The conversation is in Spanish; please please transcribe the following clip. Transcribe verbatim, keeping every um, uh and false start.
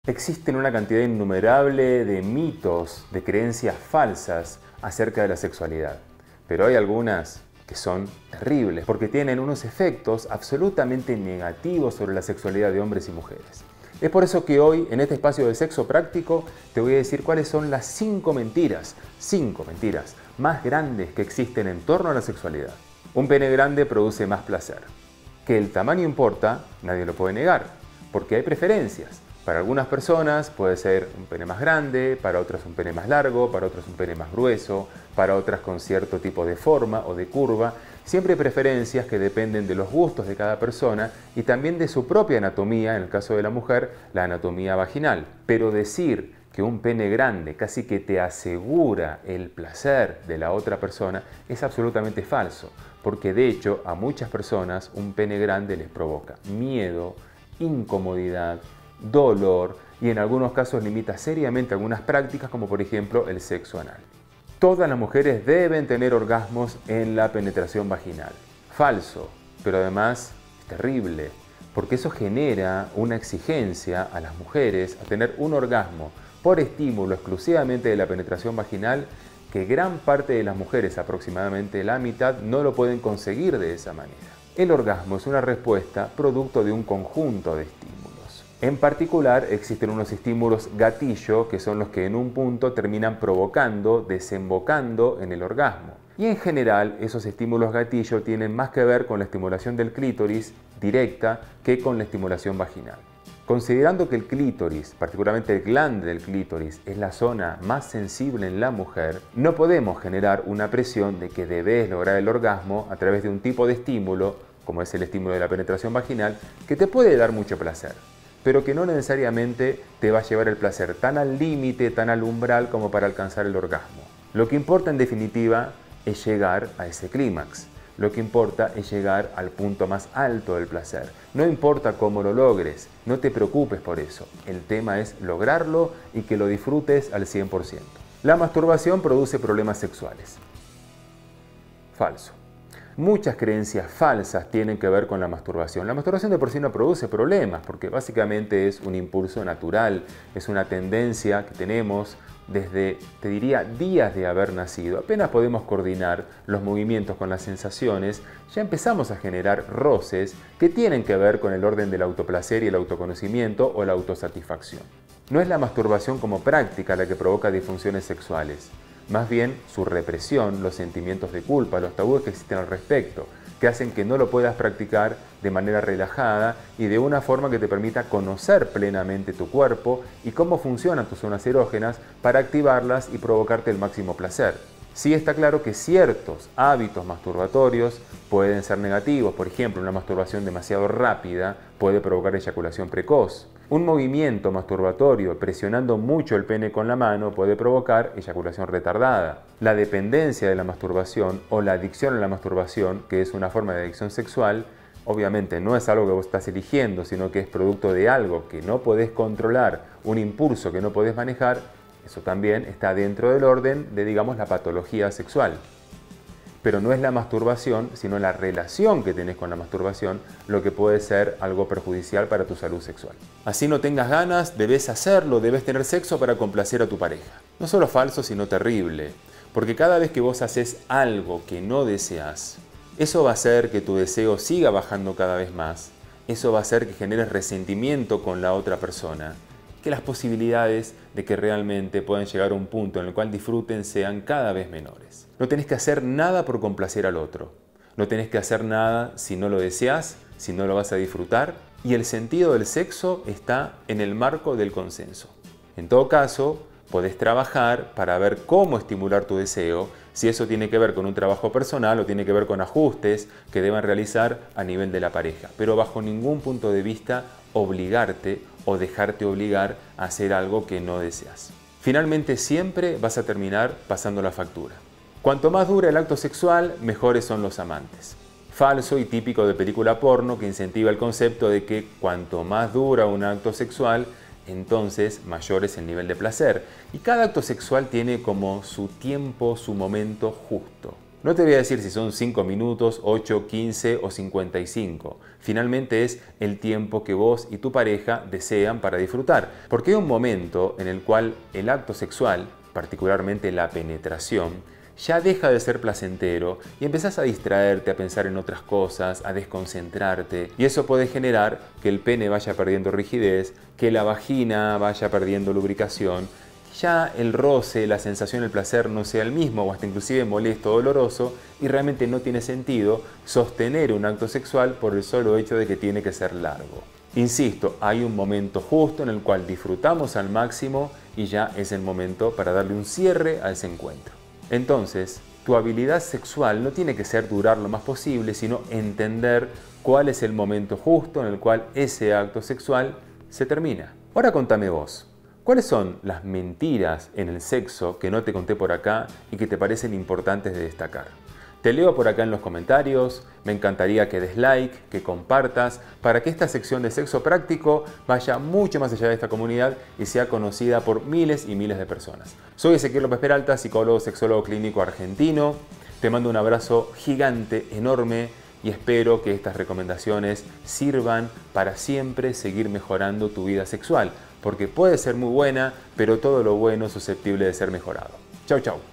Existen una cantidad innumerable de mitos, de creencias falsas acerca de la sexualidad, pero hay algunas que son terribles porque tienen unos efectos absolutamente negativos sobre la sexualidad de hombres y mujeres. Es por eso que hoy, en este espacio de Sexo Práctico, te voy a decir cuáles son las cinco mentiras, cinco mentiras más grandes que existen en torno a la sexualidad. Un pene grande produce más placer. Que el tamaño importa, nadie lo puede negar, porque hay preferencias. Para algunas personas puede ser un pene más grande, para otras un pene más largo, para otras un pene más grueso, para otras con cierto tipo de forma o de curva. Siempre hay preferencias que dependen de los gustos de cada persona y también de su propia anatomía, en el caso de la mujer, la anatomía vaginal. Pero decir que un pene grande casi que te asegura el placer de la otra persona es absolutamente falso, porque de hecho a muchas personas un pene grande les provoca miedo, incomodidad, dolor y en algunos casos limita seriamente algunas prácticas como por ejemplo el sexo anal. Todas las mujeres deben tener orgasmos en la penetración vaginal. Falso, pero además es terrible, porque eso genera una exigencia a las mujeres a tener un orgasmo por estímulo exclusivamente de la penetración vaginal que gran parte de las mujeres, aproximadamente la mitad, no lo pueden conseguir de esa manera. El orgasmo es una respuesta producto de un conjunto de estímulos. En particular, existen unos estímulos gatillo que son los que en un punto terminan provocando, desembocando en el orgasmo. Y en general, esos estímulos gatillo tienen más que ver con la estimulación del clítoris directa que con la estimulación vaginal. Considerando que el clítoris, particularmente el glande del clítoris, es la zona más sensible en la mujer, no podemos generar una presión de que debes lograr el orgasmo a través de un tipo de estímulo, como es el estímulo de la penetración vaginal, que te puede dar mucho placer, pero que no necesariamente te va a llevar el placer tan al límite, tan al umbral como para alcanzar el orgasmo. Lo que importa en definitiva es llegar a ese clímax. Lo que importa es llegar al punto más alto del placer. No importa cómo lo logres, no te preocupes por eso. El tema es lograrlo y que lo disfrutes al cien por ciento. La masturbación produce problemas sexuales. Falso. Muchas creencias falsas tienen que ver con la masturbación. La masturbación de por sí no produce problemas porque básicamente es un impulso natural, es una tendencia que tenemos desde, te diría, días de haber nacido. Apenas podemos coordinar los movimientos con las sensaciones, ya empezamos a generar roces que tienen que ver con el orden del autoplacer y el autoconocimiento o la autosatisfacción. No es la masturbación como práctica la que provoca disfunciones sexuales. Más bien su represión, los sentimientos de culpa, los tabúes que existen al respecto, que hacen que no lo puedas practicar de manera relajada y de una forma que te permita conocer plenamente tu cuerpo y cómo funcionan tus zonas erógenas para activarlas y provocarte el máximo placer. Sí está claro que ciertos hábitos masturbatorios pueden ser negativos. Por ejemplo, una masturbación demasiado rápida puede provocar eyaculación precoz. Un movimiento masturbatorio presionando mucho el pene con la mano puede provocar eyaculación retardada. La dependencia de la masturbación o la adicción a la masturbación, que es una forma de adicción sexual, obviamente no es algo que vos estás eligiendo, sino que es producto de algo que no podés controlar, un impulso que no podés manejar. Eso también está dentro del orden de, digamos, la patología sexual. Pero no es la masturbación, sino la relación que tenés con la masturbación lo que puede ser algo perjudicial para tu salud sexual. Así no tengas ganas, debes hacerlo, debes tener sexo para complacer a tu pareja. No solo falso, sino terrible. Porque cada vez que vos haces algo que no deseas, eso va a hacer que tu deseo siga bajando cada vez más. Eso va a hacer que generes resentimiento con la otra persona. Que las posibilidades de que realmente puedan llegar a un punto en el cual disfruten sean cada vez menores. No tenés que hacer nada por complacer al otro. No tenés que hacer nada si no lo deseas, si no lo vas a disfrutar. Y el sentido del sexo está en el marco del consenso. En todo caso, podés trabajar para ver cómo estimular tu deseo, si eso tiene que ver con un trabajo personal o tiene que ver con ajustes que deban realizar a nivel de la pareja. Pero bajo ningún punto de vista obligarte o dejarte obligar a hacer algo que no deseas. Finalmente siempre vas a terminar pasando la factura. Cuanto más dura el acto sexual, mejores son los amantes. Falso y típico de película porno que incentiva el concepto de que cuanto más dura un acto sexual, entonces mayor es el nivel de placer. Y cada acto sexual tiene como su tiempo, su momento justo. No te voy a decir si son cinco minutos, ocho, quince o cincuenta y cinco. Finalmente es el tiempo que vos y tu pareja desean para disfrutar. Porque hay un momento en el cual el acto sexual, particularmente la penetración, ya deja de ser placentero y empezás a distraerte, a pensar en otras cosas, a desconcentrarte. Y eso puede generar que el pene vaya perdiendo rigidez, que la vagina vaya perdiendo lubricación, ya el roce, la sensación, el placer no sea el mismo o hasta inclusive molesto o doloroso y realmente no tiene sentido sostener un acto sexual por el solo hecho de que tiene que ser largo. Insisto, hay un momento justo en el cual disfrutamos al máximo y ya es el momento para darle un cierre a ese encuentro. Entonces, tu habilidad sexual no tiene que ser durar lo más posible, sino entender cuál es el momento justo en el cual ese acto sexual se termina. Ahora contame vos. ¿Cuáles son las mentiras en el sexo que no te conté por acá y que te parecen importantes de destacar? Te leo por acá en los comentarios, me encantaría que des like, que compartas, para que esta sección de sexo práctico vaya mucho más allá de esta comunidad y sea conocida por miles y miles de personas. Soy Ezequiel López Peralta, psicólogo, sexólogo clínico argentino. Te mando un abrazo gigante, enorme, y espero que estas recomendaciones sirvan para siempre seguir mejorando tu vida sexual, porque puede ser muy buena, pero todo lo bueno es susceptible de ser mejorado. Chau, chau.